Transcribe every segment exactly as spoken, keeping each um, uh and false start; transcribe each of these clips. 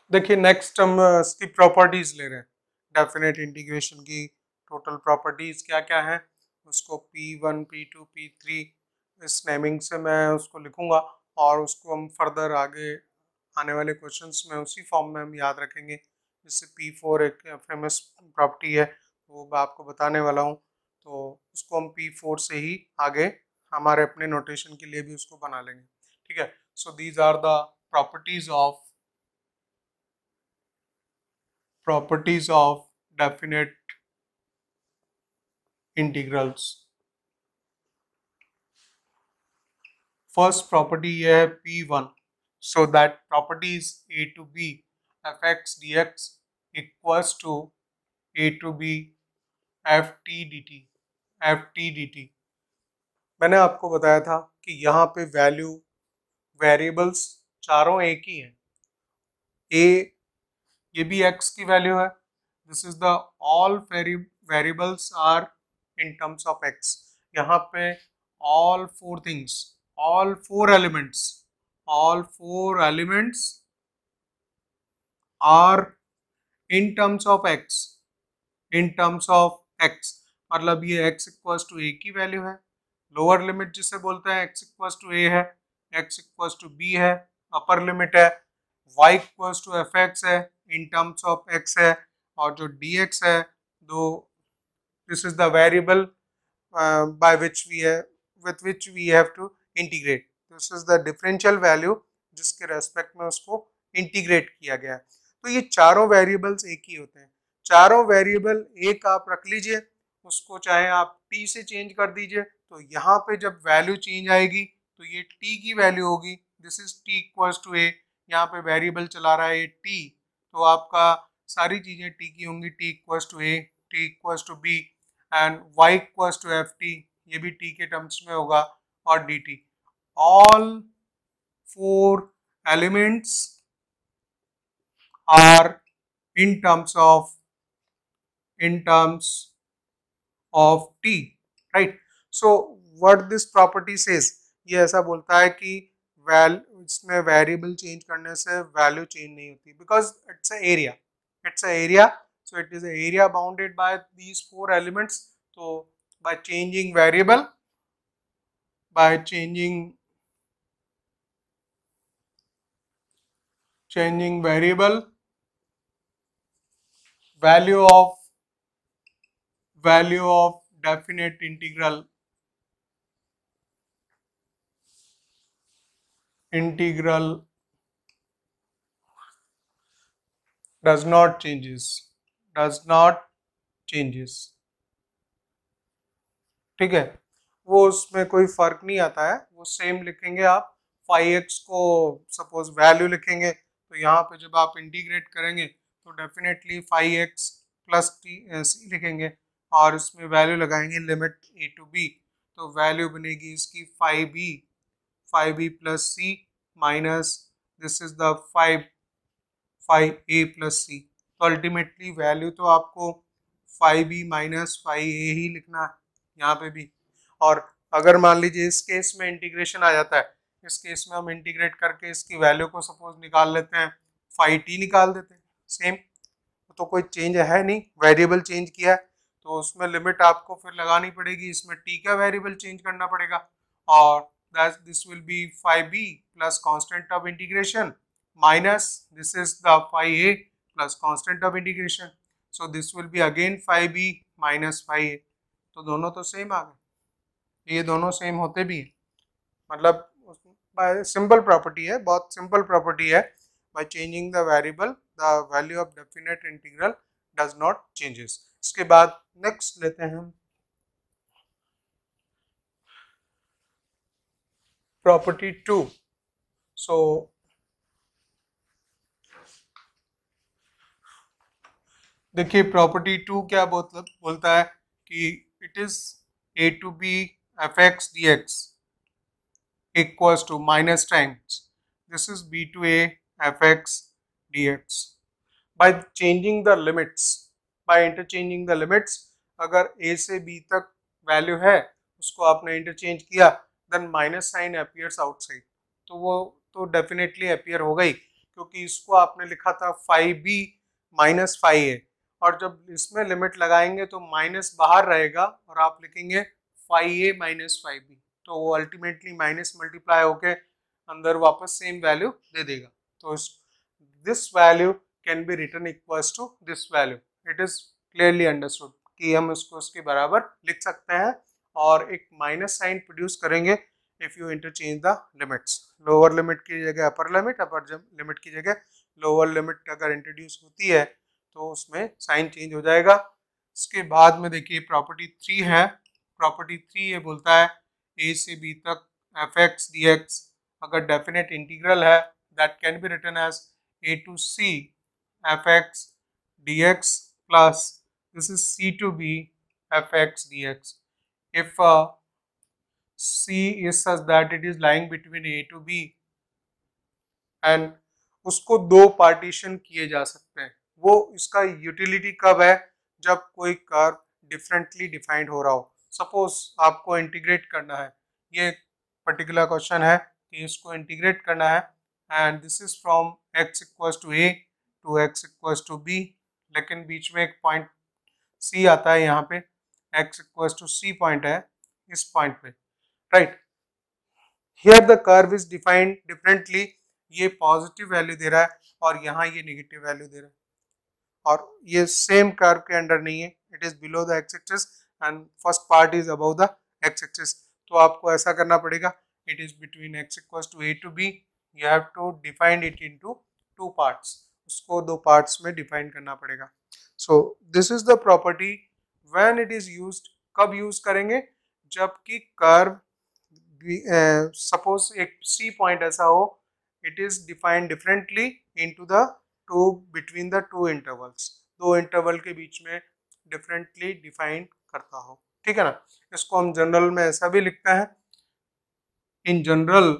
देखिए नेक्स्ट हम अ, इसकी प्रॉपर्टीज ले रहे हैं, डेफिनेट इंटीग्रेशन की टोटल प्रॉपर्टीज क्या क्या है, उसको P one P two P three इस नेमिंग से मैं उसको लिखूंगा और उसको हम फर्दर आगे आने वाले क्वेश्चंस में उसी फॉर्म में हम याद रखेंगे। जैसे पी फोर एक फेमस प्रॉपर्टी है, वो मैं आपको बताने वाला हूँ, तो उसको हम पी फोर से ही आगे हमारे अपने नोटेशन के लिए भी उसको बना लेंगे। ठीक है, so these are the properties of properties of definite integrals। First property ये है P one, so that property is a to b fx dx equals to a to b ft dt ft dt। मैंने आपको बताया था कि यहाँ पे value variables चारों एक ही हैं। a ये भी x की वैल्यू है, this is the all variables are in terms of x। यहाँ पे all four things, all four elements, all four elements are in terms of x, in terms of x मतलब ये x equals to a की value है, lower limit जिसे बोलते हैं x equals to a है, x इक्वल्स टू b है, upper limit है, y equals to F X है, इन टर्म्स ऑफ x है, और जो dx है दो this is the variable by which we है with which we have to integrate. This is the differential value जिसके रेस्पेक्ट में उसको इंटीग्रेट किया गया है। तो ये चारों वेरिएबल्स एक ही होते हैं, चारों वेरिएबल एक आप रख लीजिए, उसको चाहे आप t से चेंज कर दीजिए, तो यहाँ पे जब वैल्यू चेंज आएगी तो ये t की वैल्यू होगी, this is t equals to a, यहाँ पे वेरिएबल चला रहा है t, तो आपका सारी चीजें t की होंगी, t equals to a, t equals to b and y equals to F T, ये भी t के टर्म्स में होगा, और dt। All four elements are in terms of in terms of t, right. So what this property says, ये ऐसा बोलता है कि वैल इसमें वेरिएबल चेंज करने से वैल्यू चेंज नहीं होती, because it's a area, it's a area, so it is an area bounded by these four elements। so by changing variable, by changing changing variable, value of value of definite integral integral does not changes does not changes। ठीक है, वो उसमें कोई फर्क नहीं आता है, वो सेम लिखेंगे आप। फाइव एक्स को सपोज वैल्यू लिखेंगे, तो यहाँ पे जब आप इंटीग्रेट करेंगे तो definitely five x plus T C लिखेंगे, और इसमें वैल्यू लगाएंगे लिमिट ए टू बी, तो वैल्यू बनेगी इसकी five B five B plus C minus this is the five five A plus C. तो अल्टीमेटली वैल्यू तो आपको five B minus five A ही लिखना है यहाँ पे भी। और अगर मान लीजिए इस केस में इंटीग्रेशन आ जाता है, इस केस में हम इंटीग्रेट करके इसकी वैल्यू को सपोज निकाल लेते हैं, फाइव टी निकाल देते हैं, सेम, तो कोई चेंज है नहीं, वेरिएबल चेंज किया है, तो उसमें लिमिट आपको फिर लगानी पड़ेगी, इसमें टी का वेरिएबल चेंज करना पड़ेगा, और that this will be five B plus constant of integration minus this is the five A plus constant of integration, so this will be again five B minus five A. तो दोनों तो same आ गए, ये दोनों same होते भी हैं, मतलब सिंपल प्रॉपर्टी है, बहुत सिंपल प्रॉपर्टी है। By changing the variable the value of definite integral does not changes. इसके बाद नेक्स्ट लेते हैं हम प्रॉपर्टी टू। सो देखिए प्रॉपर्टी टू क्या बोलता है कि it is A to B F X D X equals to minus times this is b to a fx dx। by changing the limits, by interchanging the limits, अगर a से b तक value है उसको आपने interchange किया, then minus sign appears outside, तो वो तो डेफिनेटली अपीयर होगा ही, क्योंकि इसको आपने लिखा था five B minus five A, और जब इसमें लिमिट लगाएंगे तो माइनस बाहर रहेगा और आप लिखेंगे five A minus five B, तो वो अल्टीमेटली माइनस मल्टीप्लाई होके अंदर वापस सेम वैल्यू दे देगा। तो this value can be written equals to this value. It is clearly understood कि हम उसको उसके बराबर लिख सकते हैं, और एक माइनस साइन प्रोड्यूस करेंगे if you interchange the limits. Lower limit की जगह अपर लिमिट, अपर लिमिट की जगह लोअर लिमिट अगर इंट्रोड्यूस होती है तो उसमें साइन चेंज हो जाएगा। इसके बाद में देखिए प्रॉपर्टी थ्री है। प्रॉपर्टी थ्री ये बोलता है ए से बी तक एफ एक्स डी एक्स अगर डेफिनेट इंटीग्रल है that can be written as A to C F X D x plus this is c to b fx dx if uh, c is such that it is lying between a to b and उसको दो partition किए जा सकते हैं। वो इसका utility कब है, जब कोई कर्व डिफरेंटली डिफाइंड हो रहा हो। सपोज आपको इंटीग्रेट करना है, ये पर्टिकुलर क्वेश्चन है कि इसको इंटीग्रेट करना है and this is from x equals to a to x equals to b, लेकिन बीच में एक पॉइंट c आता है, यहाँ पे x equals to c point है इस पॉइंट पे, right. Here the curve is defined differently, ये पॉजिटिव वैल्यू दे रहा है और यहाँ ये नेगेटिव वैल्यू दे रहा है, और ये सेम कर्व के अंडर नहीं है, it is below the X axis and first part is above the X axis. तो आपको ऐसा करना पड़ेगा, it is between x equals to a to b, you have to define it into two parts, उसको दो parts में define करना पड़ेगा। So this is the property when it is used. कब यूज करेंगे, जबकि कर्व सपोज एक C point ऐसा हो, it is defined differently into the two between the two intervals, दो इंटरवल के बीच में डिफरेंटली डिफाइन करता हो, ठीक है ना। इसको हम जनरल में ऐसा भी लिखते हैं, इन जनरल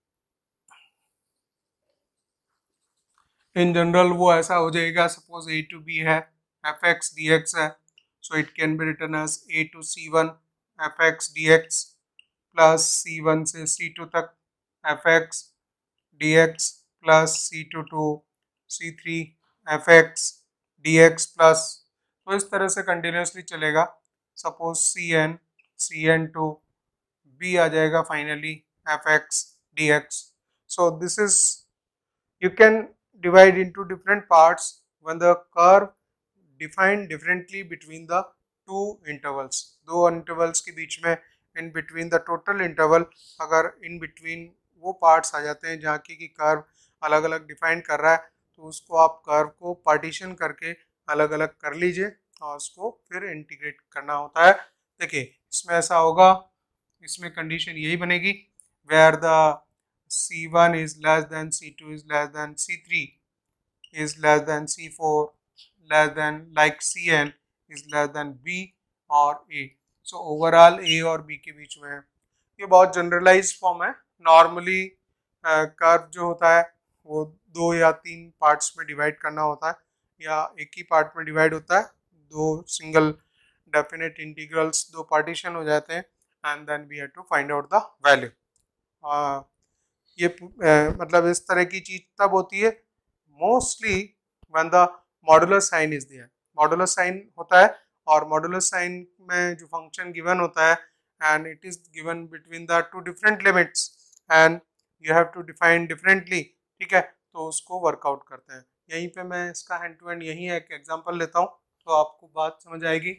इन जनरल वो ऐसा हो जाएगा, सपोज ए टू बी है, एफ एक्स डी एक्स है, so it can be written as A to C one F X D x plus C one से सी टू तक F X D x plus C two two C three F X D x plus, तो इस तरह से continuously चलेगा। Suppose C N C N to B आ जाएगा finally F X D x. So this is you can divide into different parts when the curve defined differently between the two intervals, दो intervals के बीच में in between the total interval, अगर in between वो parts आ जाते हैं जहाँ की की कर्व अलग अलग डिफाइन कर रहा है, तो उसको आप कर्व को पार्टीशन करके अलग अलग कर लीजिए और उसको फिर इंटीग्रेट करना होता है। देखिए इसमें ऐसा होगा, इसमें कंडीशन यही बनेगी where the C one is less than C two is less than C three is less than C four less than like C n is less than B और A। So overall A और B के बीच में है। ये बहुत generalize form है। Normally curve जो होता है वो दो या तीन पार्ट्स में डिवाइड करना होता है, या एक ही पार्ट में डिवाइड होता है, दो सिंगल डेफिनेट इंटीग्रल्स दो पार्टीशन हो जाते हैं and then we have to find out the value. ये आ, मतलब इस तरह की चीज तब होती है mostly when the modular sign is there. Modular sign होता है और मॉडुलर साइन में जो फंक्शन गिवन होता है and it is given between the two different limits and you have to define differently, ठीक है, तो उसको वर्कआउट करते हैं। यहीं पे मैं इसका हैंड टू हैंड यहीं एक एग्जांपल लेता हूँ तो आपको बात समझ आएगी।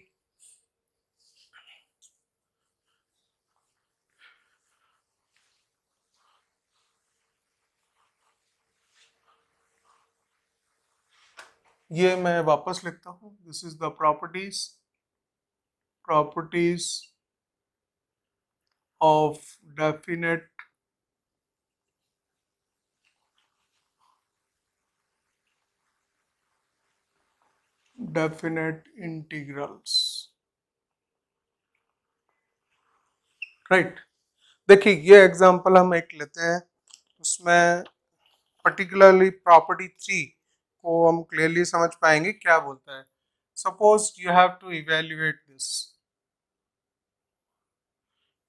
ये मैं वापस लिखता हूँ, this is the properties properties of definite definite integrals, right. देखिए ये एग्जांपल हम एक लेते हैं, उसमें पर्टिकुलरली प्रॉपर्टी थ्री को हम क्लियरली समझ पाएंगे क्या बोलता है। Suppose you have to evaluate this,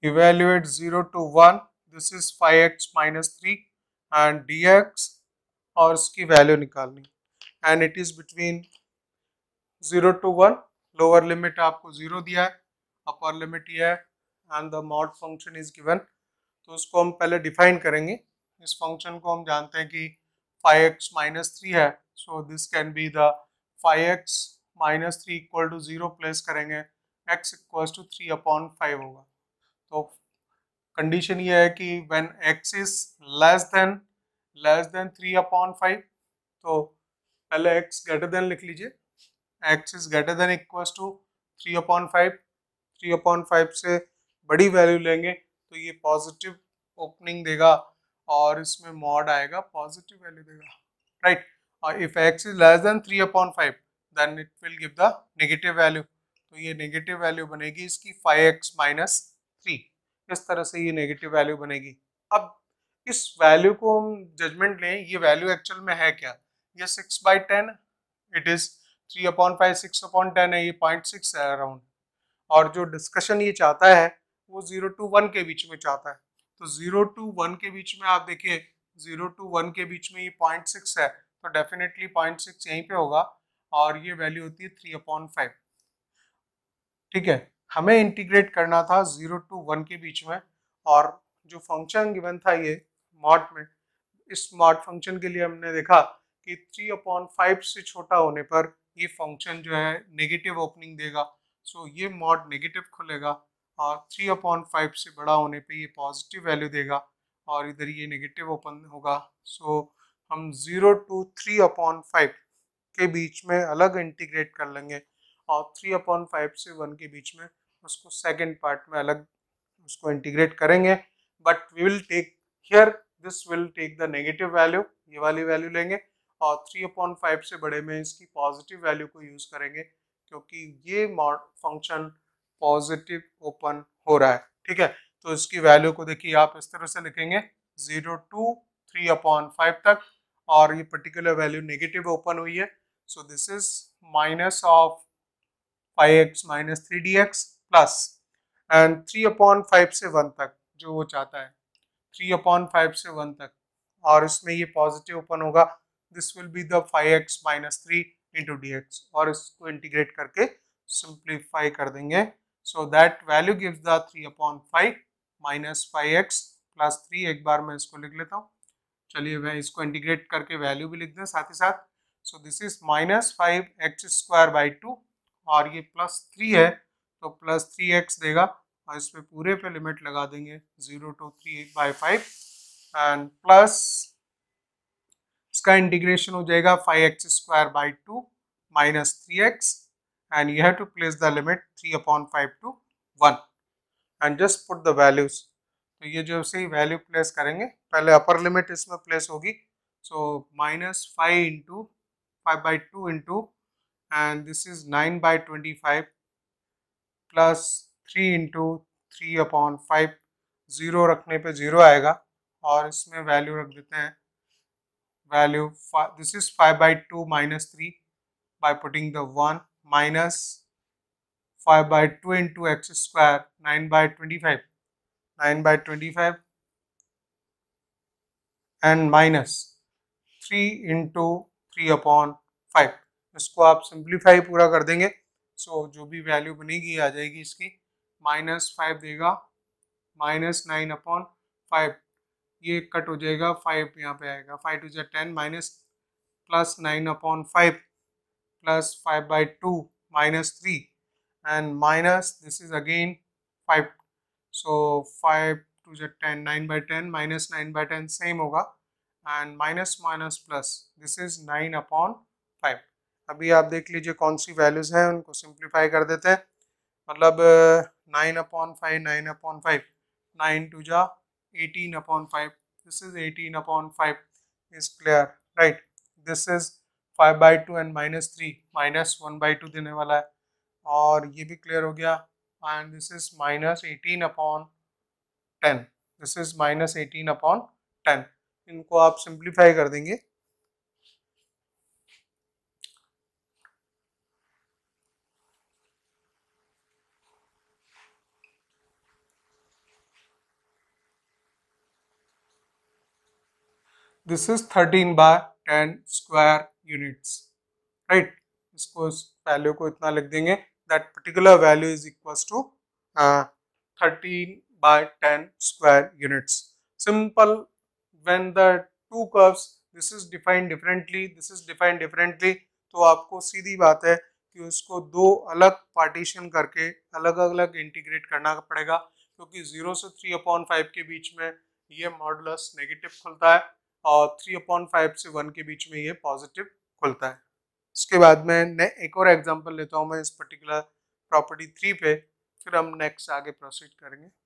evaluate zero to one, this is five x minus three and dx और इसकी वैल्यू निकालनी, and it is between zero to one. Lower limit आपको जीरो दिया है, अपर लिमिट ये है, and the mod function is given. तो उसको हम पहले डिफाइन करेंगे। इस फंक्शन को हम जानते हैं कि फाइव एक्स माइनस थ्री है, so this can be the five x minus three equal to zero place करेंगे, x equal to three upon five होगा। तो कंडीशन ये है कि when x is less than less than three upon five, तो पहले x greater than लिख लीजिए, x is greater than equal to three upon five. Three upon five से बड़ी वैल्यू लेंगे तो ये पॉजिटिव ओपनिंग देगा और इसमें मॉड आएगा, पॉजिटिव वैल्यू देगा, राइट। और if x is less than three upon five then it will give the negative value. तो ये नेगेटिव वैल्यू बनेगी इसकी फाइव एक्स माइनस थ्री। इस तरह से ये नेगेटिव वैल्यू बनेगी। अब इस वैल्यू को हम जजमेंट लें, ये वैल्यू एक्चुअल में है क्या? ये six by ten, it is three upon five, six upon ten है, ये पॉइंट सिक्स है अराउंड। और जो डिस्कशन ये चाहता है वो जीरो टू वन के बीच में चाहता है। तो जीरो टू वन के बीच में आप देखिए, जीरो टू वन के बीच में ये पॉइंट सिक्स है, तो डेफिनेटली पॉइंट सिक्स यहीं पे होगा, और ये वैल्यू होती है थ्री अपॉन फाइव। ठीक है, हमें इंटीग्रेट करना था जीरो टू वन के बीच में, और जो फंक्शन गिवन था ये मॉड में, इस मॉड फंक्शन के लिए हमने देखा कि थ्री अपॉन फाइव से छोटा होने पर ये फंक्शन जो है नेगेटिव ओपनिंग देगा, सो ये मॉड नेगेटिव खुलेगा, और थ्री अपॉन फाइव से बड़ा होने पे ये पॉजिटिव वैल्यू देगा, और इधर ये नेगेटिव ओपन होगा। सो हम zero to three upon five के बीच में अलग इंटीग्रेट कर लेंगे, और थ्री अपॉन फाइव से वन के बीच में उसको सेकेंड पार्ट में अलग उसको इंटीग्रेट करेंगे। But we will take here this will take the negative value, ये वाली वैल्यू लेंगे, और थ्री अपॉन फाइव से बड़े में इसकी पॉजिटिव वैल्यू को यूज करेंगे, क्योंकि ये मॉड फंक्शन पॉजिटिव ओपन हो रहा है। ठीक है, तो इसकी वैल्यू को देखिए आप इस तरह से लिखेंगे, zero to three upon five तक, और ये पर्टिकुलर वैल्यू नेगेटिव ओपन हुई है, so this is minus of five x minus three d x plus, and three upon five से वन तक जो वो चाहता है, थ्री अपॉन फाइव से वन तक, और इसमें ये पॉजिटिव ओपन होगा, this will be the five x minus three into d x, और इसको इंटीग्रेट करके सिंप्लीफाई कर देंगे, so that value gives the three upon five minus five x plus three. एक बार मैं इसको लिख लेता हूँ, चलिए मैं इसको इंटीग्रेट करके वैल्यू भी लिख दें साथ ही साथ। So this is minus five x square by two, और ये प्लस थ्री है तो प्लस थ्री एक्स देगा, और इसमें पूरे पे लिमिट लगा देंगे zero to three by five, and plus इसका इंटीग्रेशन हो जाएगा five x square by two minus three x, and you have to place the limit three upon five to one, and just put the values. तो ये जो सही value place करेंगे, पहले upper limit इसमें प्लेस होगी, so minus five into five by two into, and this is nine by twenty five plus three into three upon five, zero रखने पे ज़ीरो आएगा, और इसमें वैल्यू रख देते हैं, value this is five by two minus three by putting the one, minus five by two into x square, nine by twenty five, nine by twenty five, and minus three into three upon five. इसको आप simplify पूरा कर देंगे, सो so, जो भी value बनेगी आ जाएगी इसकी, माइनस फाइव देगा, माइनस नाइन अपॉन फाइव, ये कट हो जाएगा, फाइव यहाँ पे आएगा, फाइव टू जा ten, minus plus nine upon five plus five by two minus three, and minus this is again five, so five two जा ten, nine by ten minus nine by ten same होगा, and minus minus plus this is nine upon five. अभी आप देख लीजिए कौन सी values हैं, उनको simplify कर देते हैं, मतलब nine upon five, nine upon five, nine two जा eighteen upon five, this is eighteen upon five is clear, right. This is five by two and minus three, minus one by two देने वाला है, और ये भी clear हो गया, and this is minus eighteen upon ten, this is minus eighteen upon ten. इनको आप सिंप्लीफाई कर देंगे, this is thirteen by ten square units, right. इसको इस वैल्यू को इतना लिख देंगे, that particular value is equals to thirteen by ten square units. Simple, when the two curves this is defined differently, this is defined differently, तो आपको सीधी बात है कि उसको दो अलग पार्टीशन करके अलग अलग इंटीग्रेट करना पड़ेगा, क्योंकि जीरो से थ्री अपॉन फाइव के बीच में ये मॉडुलस नेगेटिव खुलता है और थ्री अपॉन फाइव से वन के बीच में ये पॉजिटिव खुलता है। उसके बाद में एक और एग्जांपल लेता हूँ मैं इस पर्टिकुलर प्रॉपर्टी थ्री पे, फिर हम नेक्स्ट आगे प्रोसीड करेंगे।